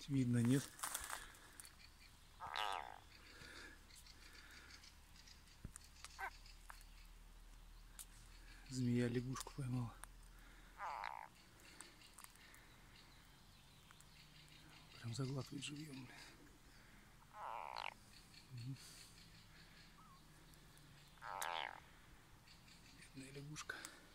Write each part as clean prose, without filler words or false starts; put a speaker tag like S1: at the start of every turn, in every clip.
S1: Видно, нет? Змея лягушку поймала. Прям заглатывает живьем. Бедная лягушка.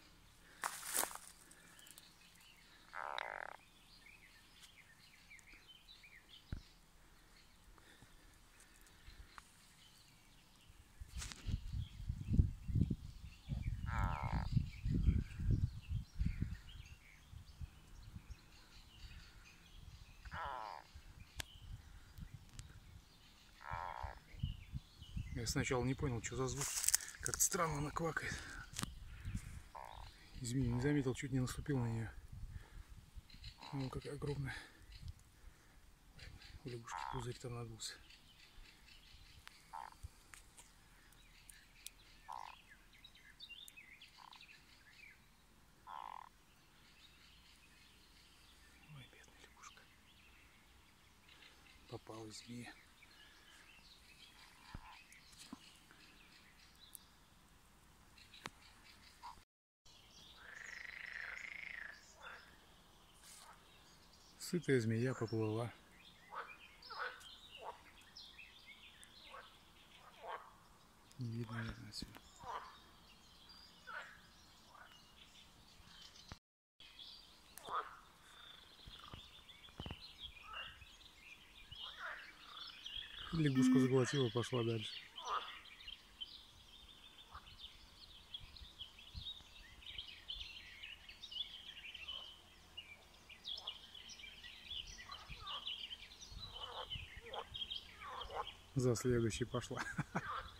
S1: Я сначала не понял, что за звук. Как-то странно она квакает. Извини, не заметил, чуть не наступил на нее. Ну, какая огромная. У лягушки пузырь там надулся. Ой, бедная лягушка. Попалась змея. Сытая змея поплыла. Не видно, наверное, отсюда. Лягушку заглотила, пошла дальше. За следующей пошла.